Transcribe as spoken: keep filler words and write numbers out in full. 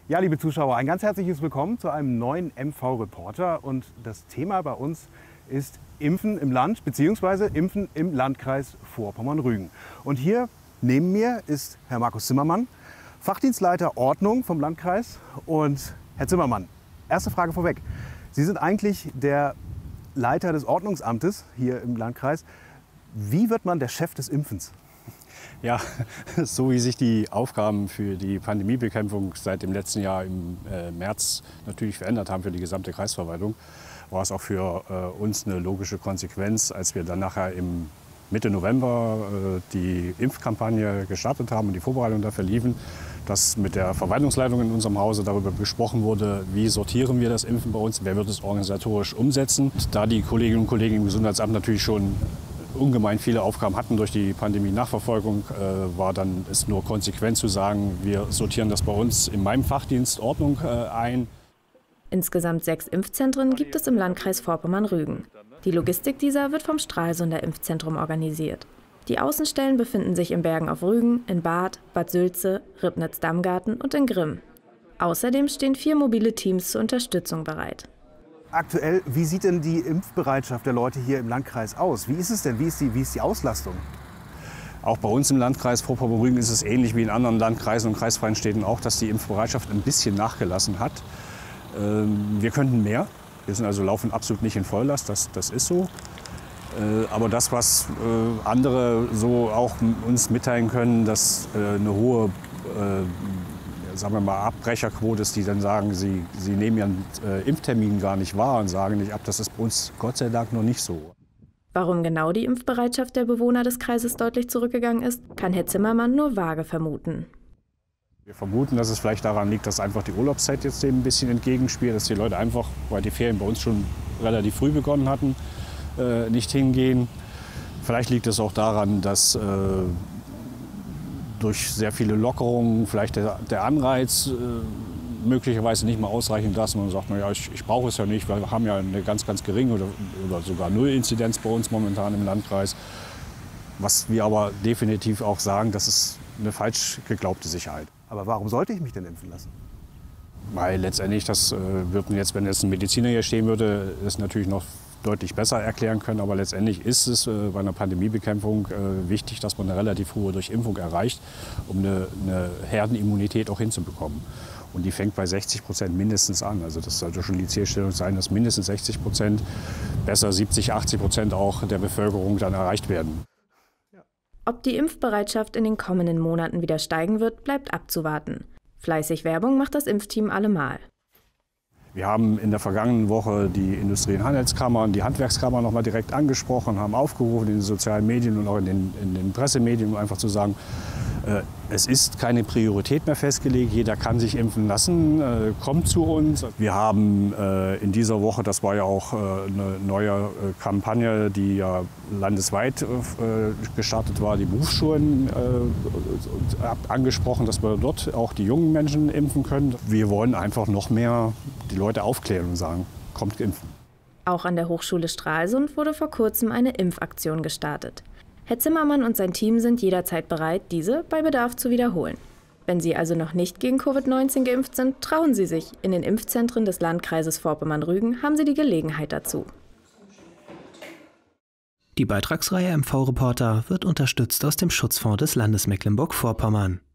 Ja, liebe Zuschauer, ein ganz herzliches Willkommen zu einem neuen M V-Reporter. Und das Thema bei uns ist Impfen im Land bzw. Impfen im Landkreis Vorpommern-Rügen. Und hier neben mir ist Herr Markus Zimmermann, Fachdienstleiter Ordnung vom Landkreis. Und Herr Zimmermann, erste Frage vorweg. Sie sind eigentlich der Leiter des Ordnungsamtes hier im Landkreis. Wie wird man der Chef des Impfens? Ja, so wie sich die Aufgaben für die Pandemiebekämpfung seit dem letzten Jahr im äh, März natürlich verändert haben für die gesamte Kreisverwaltung, war es auch für äh, uns eine logische Konsequenz, als wir dann nachher im Mitte November äh, die Impfkampagne gestartet haben und die Vorbereitungen dafür liefen, dass mit der Verwaltungsleitung in unserem Hause darüber gesprochen wurde, wie sortieren wir das Impfen bei uns, wer wird es organisatorisch umsetzen. Da die Kolleginnen und Kollegen im Gesundheitsamt natürlich schon ungemein viele Aufgaben hatten durch die Pandemie-Nachverfolgung, äh, war dann es nur konsequent zu sagen, wir sortieren das bei uns in meinem Fachdienst Ordnung äh, ein. Insgesamt sechs Impfzentren gibt es im Landkreis Vorpommern-Rügen. Die Logistik dieser wird vom Stralsunder Impfzentrum organisiert. Die Außenstellen befinden sich in Bergen auf Rügen, in Barth, Bad Sülze, Ribnitz-Damgarten und in Grimm. Außerdem stehen vier mobile Teams zur Unterstützung bereit. Aktuell, wie sieht denn die Impfbereitschaft der Leute hier im Landkreis aus? Wie ist es denn? Wie ist die, wie ist die Auslastung? Auch bei uns im Landkreis Vorpommern-Rügen ist es ähnlich wie in anderen Landkreisen und kreisfreien Städten auch, dass die Impfbereitschaft ein bisschen nachgelassen hat. Wir könnten mehr. Wir sind also laufen absolut nicht in Volllast, das, das ist so. Aber das, was andere so auch uns mitteilen können, dass eine hohe sagen wir mal, Abbrecherquote ist, die dann sagen, sie, sie nehmen ihren äh, Impftermin gar nicht wahr und sagen nicht ab. Das ist bei uns Gott sei Dank noch nicht so. Warum genau die Impfbereitschaft der Bewohner des Kreises deutlich zurückgegangen ist, kann Herr Zimmermann nur vage vermuten. Wir vermuten, dass es vielleicht daran liegt, dass einfach die Urlaubszeit jetzt dem ein bisschen entgegenspielt, dass die Leute einfach, weil die Ferien bei uns schon relativ früh begonnen hatten, äh, nicht hingehen. Vielleicht liegt es auch daran, dass äh, durch sehr viele Lockerungen vielleicht der, der Anreiz äh, möglicherweise nicht mehr ausreichend ist. Man sagt, naja, ich, ich brauche es ja nicht, weil wir haben ja eine ganz, ganz geringe oder, oder sogar Null-Inzidenz bei uns momentan im Landkreis. Was wir aber definitiv auch sagen, das ist eine falsch geglaubte Sicherheit. Aber warum sollte ich mich denn impfen lassen? Weil letztendlich, das äh, wird jetzt, wenn jetzt ein Mediziner hier stehen würde, ist natürlich noch deutlich besser erklären können. Aber letztendlich ist es äh, bei einer Pandemiebekämpfung äh, wichtig, dass man eine relativ hohe Durchimpfung erreicht, um eine, eine Herdenimmunität auch hinzubekommen. Und die fängt bei sechzig Prozent mindestens an. Also das sollte schon die Zielstellung sein, dass mindestens sechzig Prozent, besser siebzig, achtzig Prozent auch der Bevölkerung dann erreicht werden. Ob die Impfbereitschaft in den kommenden Monaten wieder steigen wird, bleibt abzuwarten. Fleißig Werbung macht das Impfteam allemal. Wir haben in der vergangenen Woche die Industrie- und Handelskammer und die Handwerkskammer noch mal direkt angesprochen, haben aufgerufen in den sozialen Medien und auch in den, in den Pressemedien, um einfach zu sagen, äh, es ist keine Priorität mehr festgelegt, jeder kann sich impfen lassen, äh, kommt zu uns. Wir haben äh, in dieser Woche, das war ja auch äh, eine neue äh, Kampagne, die ja landesweit äh, gestartet war, die Berufsschulen äh, angesprochen, dass wir dort auch die jungen Menschen impfen können. Wir wollen einfach noch mehr die Leute aufklären und sagen, kommt impfen. Auch an der Hochschule Stralsund wurde vor kurzem eine Impfaktion gestartet. Herr Zimmermann und sein Team sind jederzeit bereit, diese bei Bedarf zu wiederholen. Wenn Sie also noch nicht gegen Covid neunzehn geimpft sind, trauen Sie sich. In den Impfzentren des Landkreises Vorpommern-Rügen haben Sie die Gelegenheit dazu. Die Beitragsreihe M V-Reporter wird unterstützt aus dem Schutzfonds des Landes Mecklenburg-Vorpommern.